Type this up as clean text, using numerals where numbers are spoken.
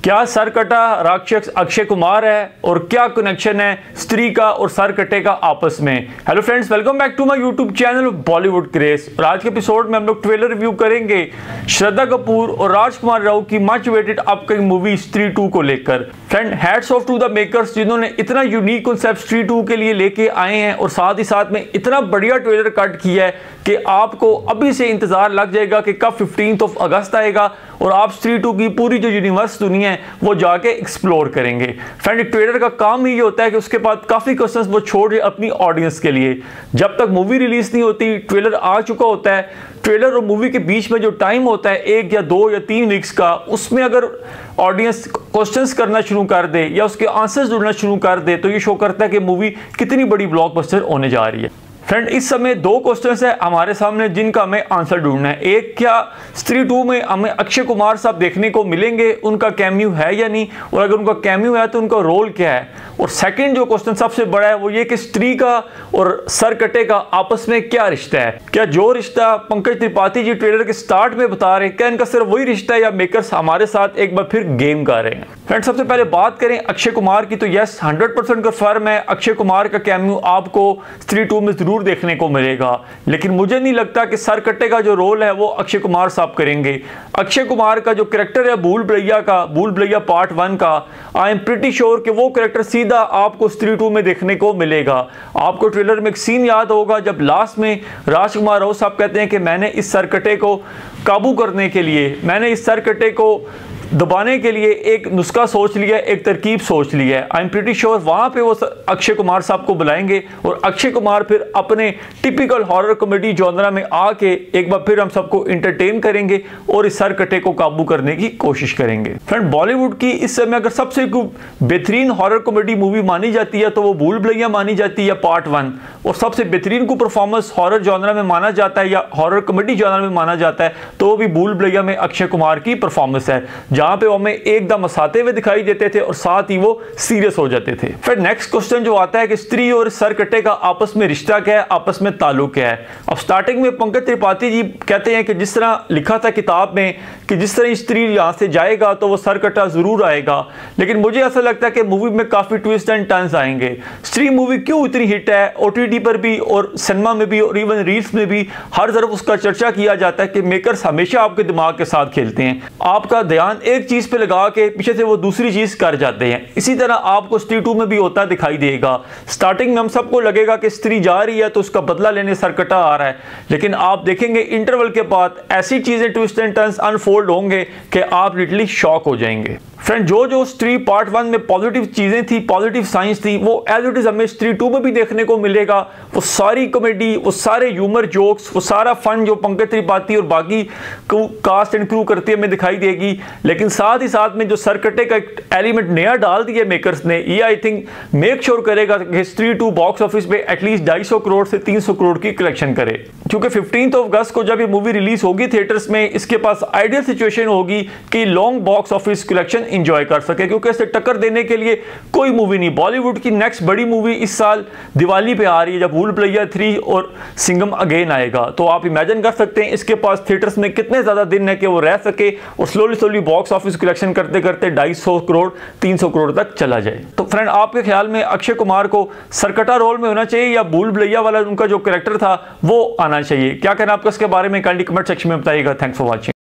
क्या सरकटा राक्षस अक्षय कुमार है और क्या कनेक्शन है स्त्री का और सरकटे का आपस में। Hello friends, welcome back to my YouTube channel Bollywood craze. और आज के एपिसोड में हम लोग ट्रेलर रिव्यू करेंगे श्रद्धा कपूर और राजकुमार राव की मच वेटेड अपकमिंग मूवी स्त्री 2 को लेकर। Friend, hats off to the makers जिन्होंने इतना यूनिक कॉन्सेप्ट स्त्री 2 के लिए लेके आए हैं और साथ ही साथ में इतना बढ़िया ट्रेलर कट किया है कि आपको अभी से इंतजार लग जाएगा कि कब 15 अगस्त आएगा और आप स्त्री 2 की पूरी जो यूनिवर्स दुनिया है वो जाके एक्सप्लोर करेंगे। फ्रेंड, ट्रेलर का काम ही होता है कि उसके बाद काफी क्वेश्चंस वो छोड़ रहे अपनी ऑडियंस के लिए। जब तक मूवी रिलीज नहीं होती ट्रेलर आ चुका होता है, ट्रेलर और मूवी के बीच में जो टाइम होता है 1 या 2 या 3 वीक्स का, उसमें अगर ऑडियंस क्वेश्चंस करना शुरू कर दे या उसके आंसर्स ढूंढना शुरू कर दे तो ये शो करता है कि मूवी कितनी बड़ी ब्लॉकबस्टर होने जा रही है। फ्रेंड, इस समय 2 क्वेश्चंस है हमारे सामने जिनका हमें आंसर ढूंढना है। एक, क्या स्त्री 2 में हमें अक्षय कुमार साहब देखने को मिलेंगे, उनका कैमियो है या नहीं, और अगर उनका कैमियो है तो उनका रोल क्या है। और सेकंड जो क्वेश्चन सबसे बड़ा है वो ये कि स्त्री का और सरकटे का आपस में क्या रिश्ता है। क्या जो रिश्ता पंकज त्रिपाठी जी ट्रेलर के स्टार्ट में बता रहे हैं, क्या इनका सिर्फ वही रिश्ता है या मेकर्स हमारे साथ एक बार फिर गेम कर रहे हैं। फ्रेंड, सबसे पहले बात करें अक्षय कुमार की तो यस 100% कंफर्म है, अक्षय कुमार का कैमियो आपको स्त्री 2 में जरूर देखने को मिलेगा। लेकिन मुझे नहीं लगता कि सरकटे का जो रोल है वो अक्षय कुमार साहब करेंगे। अक्षय कुमार का जो कैरेक्टर है भूल भुलैया पार्ट 1 का, आई एम प्रीटी श्योर कि वो कैरेक्टर सीधा आपको स्त्री 2 में देखने को मिलेगा। आपको ट्रेलर में एक सीन याद होगा जब लास्ट में राजकुमार राव साहब कहते हैं कि मैंने इस सरकटे को काबू करने के लिए, मैंने इस सरकटे को दबाने के लिए एक नुस्खा सोच लिया, एक तरकीब सोच ली है। आई एम प्रीटी श्योर वहां पे वो अक्षय कुमार साहब को बुलाएंगे और अक्षय कुमार फिर अपने टिपिकल हॉरर कॉमेडी जॉनरा में आके एक बार फिर हम सबको एंटरटेन करेंगे और इस सरकटे को काबू करने की कोशिश करेंगे। फ्रेंड, बॉलीवुड की इस समय अगर सबसे बेहतरीन हॉरर कॉमेडी मूवी मानी जाती है तो वो भूल भुलैया मानी जाती है पार्ट 1, और सबसे बेहतरीन को परफॉर्मेंस हॉरर जॉनरा में माना जाता है या हॉरर कॉमेडी जॉनरा में माना जाता है तो वो भी भूल भुलैया में अक्षय कुमार की परफॉर्मेंस है, जहां पे वो हमें एकदम हंसाते हुए दिखाई देते थे और साथ ही वो सीरियस हो जाते थे। फिर नेक्स्ट क्वेश्चन जो आता है कि स्त्री और सरकटे का आपस में रिश्ता क्या है, आपस में ताल्लुक क्या है। अब स्टार्टिंग में पंकज त्रिपाठी जी कहते हैं कि जिस तरह लिखा था किताब में कि जिस तरह स्त्री यहां से जाएगा तो वो सरकटा जरूर आएगा, लेकिन मुझे ऐसा लगता है कि मूवी में काफी ट्विस्ट एंड टर्न्स आएंगे। स्त्री मूवी क्यों इतनी हिट है, OTT पर भी और सिनेमा में भी और इवन रील्स में भी हर तरफ उसका चर्चा किया जाता है कि मेकर्स हमेशा आपके दिमाग के साथ खेलते हैं, आपका ध्यान एक चीज पे लगा के पीछे से वो दूसरी चीज कर जाते हैं। इसी तरह आपको स्त्री 2 में भी होता दिखाई देगा। स्टार्टिंग में हम सबको लगेगा कि स्त्री जा रही है तो उसका बदला लेने सरकटा आ रहा है, लेकिन आप देखेंगे इंटरवल के बाद ऐसी चीजें ट्विस्ट एंड टर्न्स अनफोल्ड होंगे कि आप लिटरली शॉक हो जाएंगे। फ्रेंड, जो स्त्री पार्ट 1 में पॉजिटिव चीजें थी, पॉजिटिव साइंस थी, वो एज इट इज हमें स्त्री 2 में भी देखने को मिलेगा। वो सारी कॉमेडी, वो सारे ह्यूमर जोक्स, वो सारा फन जो पंकज त्रिपाठी और बाकी कास्ट एंड क्रू करती है हमें दिखाई देगी। लेकिन साथ ही साथ में जो सरकटे का एक एलिमेंट नया डाल दिया मेकर्स ने, ये आई थिंक मेक श्योर करेगा कि स्त्री 2 बॉक्स ऑफिस पे एटलीस्ट 250 करोड़ से 300 करोड़ की कलेक्शन करे। क्योंकि 15 अगस्त को जब ये मूवी रिलीज होगी थिएटर्स में, इसके पास आइडियल सिचुएशन होगी कि long box office collection enjoy कर सके, क्योंकि इसे टक्कर देने के लिए कोई मूवी नहीं। बॉलीवुड की नेक्स्ट बड़ी मूवी इस साल दिवाली पे आ रही है जब भूल भुलैया 3 और सिंघम अगेन आएगा, तो आप इमेजिन कर सकते हैं इसके पास थिएटर्स में कितने ज्यादा दिन है कि वो रह सके और स्लोली बॉक्स ऑफिस कलेक्शन करते करते 250 करोड़ 300 करोड़ तक चला जाए। तो फ्रेंड, आपके ख्याल में अक्षय कुमार को सरकटा रोल में होना चाहिए या भूल भुलैया वाला उनका जो कैरेक्टर था वो आना चाहिए? क्या कहना आपका इसके बारे में काइंडली कमेंट सेक्शन में बताइएगा। Thanks for watching.